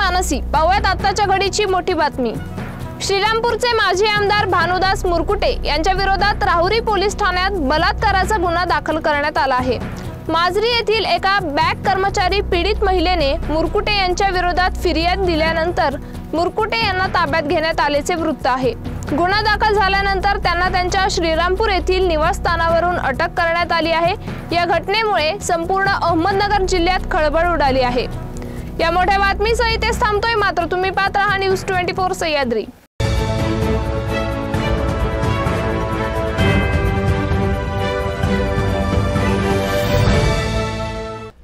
Tansy पाहूयात आताच्या घडीची मोठी बातमी। श्रीरामपूरचे माजी आमदार भानुदास मुरकुटे यांच्या विरोधात राहुरी पोलीस ठाण्यात बलात्काराचा गुन्हा दाखल करण्यात आला आहे। माजरी येथील एका बँक कर्मचारी पीडित महिलेने मुरकुटे यांच्या विरोधात फिर्याद दिल्यानंतर मुरकुटे यांना ताब्यात घेण्यात आल्याचे वृत्त आहे। गुन्हा दाखल झाल्यानंतर त्यांना त्यांच्या श्रीरामपूर येथील निवासस्थानावरून अटक करण्यात आली आहे। या घटनेमुळे संपूर्ण अहमदनगर जिल्ह्यात खळबळ उडाली आहे। या मोठ्या बातमीसह इथेच थांबतोय, मात्र तुम्ही पाहत राहा न्यूज 24 सह्याद्री।